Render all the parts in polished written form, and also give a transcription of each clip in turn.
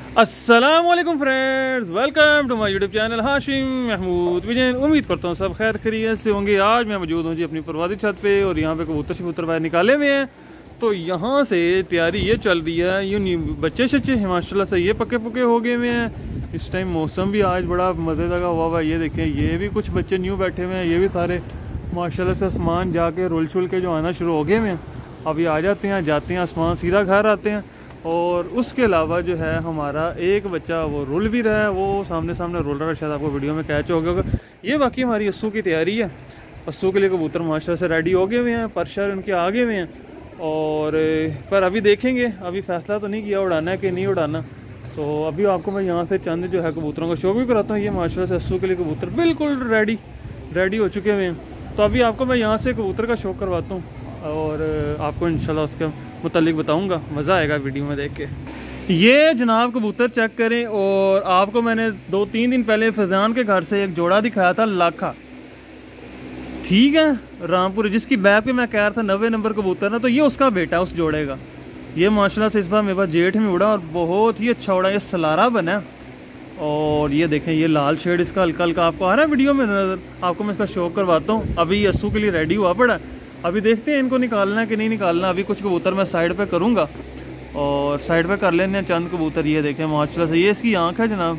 अस्सलामुअलैकुम friends, welcome to my YouTube channel Hashim Mahmood vision. उम्मीद करता हूँ सब खैर खैरियत से होंगे। आज मैं मौजूद हूँ जी अपनी परवादी छत पे और यहाँ पे कबूतर बाहर निकाले हुए हैं। तो यहाँ से तैयारी ये चल रही है, यूँ बच्चे माशाल्लाह से ये पके पुके हो गए हुए हैं। इस टाइम मौसम भी आज बड़ा मज़े लगा हुआ है। ये देखें, ये भी कुछ बच्चे न्यू बैठे हुए हैं। ये भी सारे माशाल्लाह से आसमान जाके रुल शुल के जो आना शुरू हो गए हुए हैं। अभी आ जाते हैं, जाते हैं आसमान, सीधा घर आते हैं। और उसके अलावा जो है हमारा एक बच्चा वो रुल भी रहा है, वो सामने रुल रहा है, शायद आपको वीडियो में कैच हो गया होगा। ये बाकी हमारी अस्सू की तैयारी है। अस्सू के लिए कबूतर माशाल्लाह से रेडी हो गए हुए हैं, परशर उनके आ गए हुए हैं। और पर अभी देखेंगे, अभी फैसला तो नहीं किया उड़ाना है कि नहीं उड़ाना। तो अभी आपको मैं यहाँ से चंद जो है कबूतरों का शो भी कराता हूँ। ये माशाल्लाह से अस्सू के लिए कबूतर बिल्कुल रेडी हो चुके हुए हैं। तो अभी आपको मैं यहाँ से कबूतर का शो करवाता हूँ और आपको इंशाल्लाह उसके मुतालिक बताऊंगा। मज़ा आएगा वीडियो में देख के। ये जनाब कबूतर चेक करें। और आपको मैंने 2-3 दिन पहले फैज़ान के घर से एक जोड़ा दिखाया था, लाखा, ठीक है, रामपुर, जिसकी बैक पे मैं कह रहा था 90 नंबर कबूतर ना, तो ये उसका बेटा है उस जोड़े का। ये माशाल्लाह से इस बार मेरे पास जेठ में उड़ा और बहुत ही अच्छा उड़ा। ये सलारा बना। और ये देखें, ये लाल शेड इसका हल्का हल्का आपको आ रहा है वीडियो में नज़र। आपको मैं इसका शो करवाता हूँ। अभी अस्सू के लिए रेडी हुआ पड़ा है। अभी देखते हैं इनको निकालना है कि नहीं निकालना। अभी कुछ कबूतर मैं साइड पे करूँगा और साइड पे कर लेने हैं चंद कबूतर। ये देखें माशाल्लाह से, ये इसकी आँख है जनाब,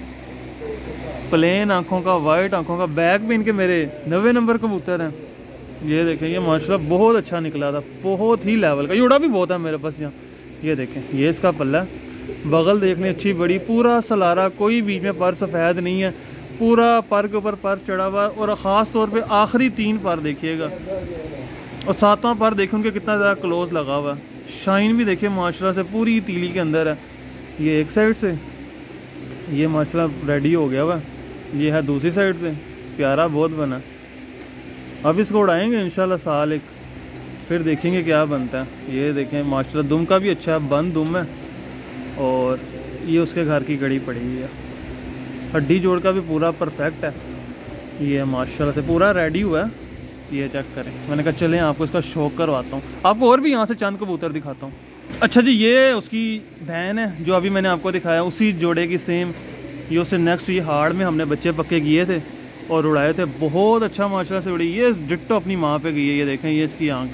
प्लेन आँखों का, वाइट आँखों का। बैक भी इनके मेरे 90 नंबर कबूतर हैं। ये देखें, ये माशाल्लाह बहुत अच्छा निकला था, बहुत ही लेवल का। युड़ा भी बहुत है मेरे पास यहाँ। ये देखें, ये इसका पल्ला, बगल देख लें अच्छी बड़ी, पूरा सलारा, कोई बीच में पर सफ़ेद नहीं है, पूरा पर के ऊपर पर चढ़ा हुआ। और ख़ास तौर पे आखिरी 3 पर देखिएगा और 7वां पर देखिए उनके कितना ज़्यादा क्लोज लगा हुआ है। शाइन भी देखिए माशाल्लाह से पूरी तीली के अंदर है। ये एक साइड से ये माशाल्लाह रेडी हो गया हुआ, ये है दूसरी साइड से, प्यारा बहुत बना। अब इसको उड़ाएंगे इंशाल्लाह साल एक, फिर देखेंगे क्या बनता है। ये देखें माशाल्लाह दुम का भी अच्छा है, बंद दुम है। और ये उसके घर की गड़ी पड़ी हुई है, हड्डी जोड़ का भी पूरा परफेक्ट है। ये माशाल्लाह से पूरा रेडी हुआ है। ये चेक करें। मैंने कहा चलें आपको इसका शौक करवाता हूँ, आपको और भी यहाँ से चंद कबूतर दिखाता हूँ। अच्छा जी, ये उसकी बहन है जो अभी मैंने आपको दिखाया, उसी जोड़े की सेम। ये उससे नेक्स्ट ये हाड़ में हमने बच्चे पक्के किए थे और उड़ाए थे, बहुत अच्छा माशाल्लाह से उड़ी। ये डिट्टो अपनी माँ पे गई है। ये देखें, ये इसकी आँख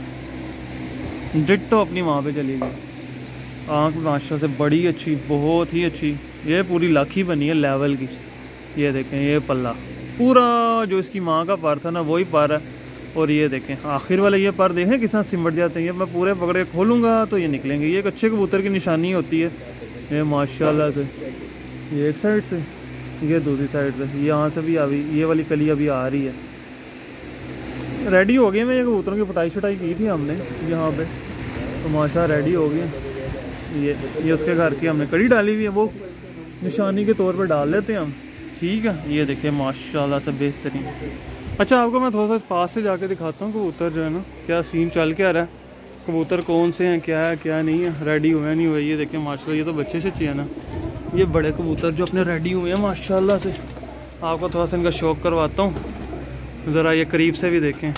है, डिट्टो अपनी माँ पे चली गई। आँख माशाल्लाह से बड़ी अच्छी, बहुत ही अच्छी। ये पूरी लाखी बनी है लेवल की। ये देखें, ये पल्ला पूरा जो इसकी माँ का पर था ना, वही पर है। और ये देखें आखिर वाले ये पर देखें किस तरह सिमट जाते हैं। ये मैं पूरे पकड़े खोलूँगा तो ये निकलेंगे। ये एक अच्छे कबूतर की निशानी होती है। ये माशाल्लाह से, ये एक साइड से, ये दूसरी साइड से, ये यहाँ से भी अभी ये वाली कली अभी आ रही है। रेडी हो गए। मैं ये कबूतरों की पटाई छटाई की थी हमने यहाँ पे, तो माशाल्लाह रेडी हो गए। ये उसके घर की हमने कड़ी डाली हुई है, वो निशानी के तौर पर डाल लेते हैं हम, ठीक है। ये देखिए माशाल्लाह से बेहतरीन। अच्छा, आपको मैं थोड़ा सा पास से जाके दिखाता हूँ कबूतर जो है ना, क्या सीन चल के आ रहा है, कबूतर कौन से हैं, क्या है क्या नहीं है, रेडी हुए नहीं हुए। ये देखिए माशाल्लाह, ये तो बच्चे से चाहिए ना, ये बड़े कबूतर जो अपने रेडी हुए हैं माशाल्लाह से। आपको थोड़ा सा इनका शौक करवाता हूँ, ज़रा ये करीब से भी देखें।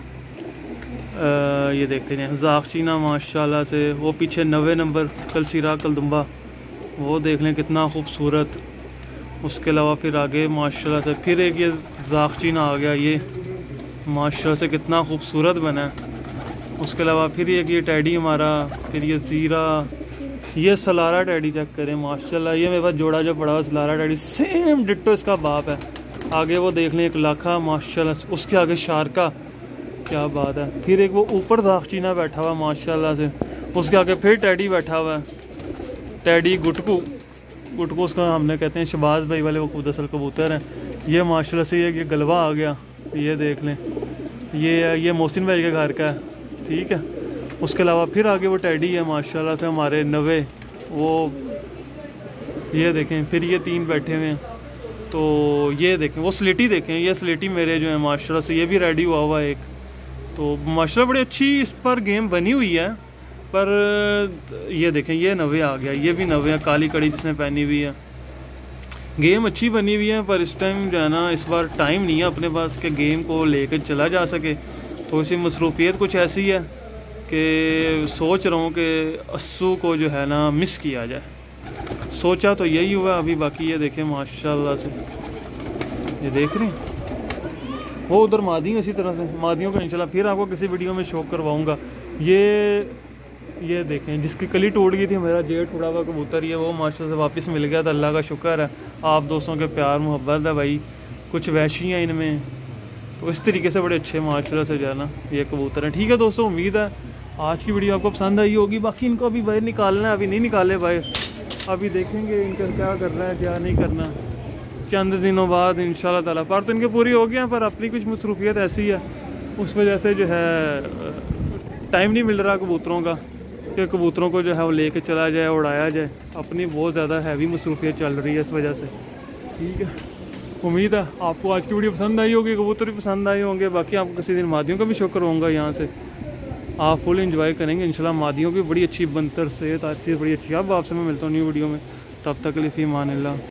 ये देखते हैं जागचीना माशाल्लाह से, वो पीछे 90 नंबर कलसीरा कलदुम्बा, वो देख लें कितना खूबसूरत। उसके अलावा फिर आगे माशाल्लाह से फिर एक ये जागचीना आ गया, ये माशाल्लाह से कितना खूबसूरत बना है। उसके अलावा फिर एक ये टैडी हमारा, फिर ये ज़ीरा, ये सलारा टैडी चेक करें माशाल्लाह। ये मेरे पास जोड़ा जो पड़ा हुआ सलारा टैडी, सेम डिट्टो इसका बाप है। आगे वो देख लें एक लाखा माशाल्लाह, उसके आगे शारका, क्या बात है। फिर एक वो ऊपर जागचीना बैठा हुआ माशाल्लाह से, उसके आगे फिर टैडी बैठा हुआ है, टैडी गुटकू उसका हमने कहते हैं शबाज भाई वाले वो दरअसल कबूतर हैं। ये माशाल्लाह से ये गलवा आ गया, ये देख लें, ये मोहसिन भाई के घर का है, ठीक है। उसके अलावा फिर आगे वो टैडी है माशाल्लाह से हमारे 90, वो ये देखें। फिर ये 3 बैठे हुए हैं। तो ये देखें वो स्लेटी देखें, ये स्लेटी मेरे जो है माशाल्लाह से, ये भी रेडी हुआ हुआ एक। तो माशाल्लाह बड़ी अच्छी इस पर गेम बनी हुई है। पर ये देखें, ये 90 आ गया, ये भी 90 है, काली कड़ी जिसने पहनी हुई है। गेम अच्छी बनी हुई है, पर इस टाइम जो है ना, इस बार टाइम नहीं है अपने पास कि गेम को लेकर चला जा सके। थोड़ी सी मसरूफियत कुछ ऐसी है कि सोच रहा हूँ कि अस्सू को जो है ना मिस किया जाए। सोचा तो यही हुआ अभी, बाकी ये देखें माशाल्लाह से, ये देख रहे हैं वो उधर मादी है। इसी तरह से मादियों का इंशाल्लाह फिर आपको किसी वीडियो में शो करवाऊंगा। ये देखें जिसकी कली टूट गई थी, मेरा जेठ उड़ा हुआ कबूतर, ये वो माशाल्लाह से वापस मिल गया था। अल्लाह का शुक्र है, आप दोस्तों के प्यार मोहब्बत है भाई, कुछ वैशी हैं इनमें, तो इस तरीके से बड़े अच्छे माशाल्लाह से जो है ना ये कबूतर हैं। ठीक है दोस्तों, उम्मीद है आज की वीडियो आपको पसंद आई होगी। बाकी इनको अभी बाहर निकालना है, अभी नहीं निकाले बाहर, अभी देखेंगे इनका क्या करना है क्या नहीं करना, चंद दिनों बाद इंशाल्लाह ताला। पर तो इनके पूरी हो गया, पर अपनी कुछ मसरूफियत ऐसी है, उस वजह से जो है टाइम नहीं मिल रहा कबूतरों का कि कबूतरों को जो है वो लेके चला जाए, उड़ाया जाए। अपनी बहुत ज़्यादा हैवी मसरूफियत चल रही है इस वजह से। ठीक है, उम्मीद है आपको आज की वीडियो पसंद आई होगी, कबूतर भी पसंद आए होंगे। बाकी आपको किसी दिन मादियों का भी शो करवाऊँगा, यहाँ से आप फुल एंजॉय करेंगे इंशाल्लाह। मादियों की बड़ी अच्छी बनतर से, बड़ी अच्छी। अब आपसे मैं मिलता हूँ न्यू वीडियो में, तब तक के लिए फ़ी अमान अल्लाह।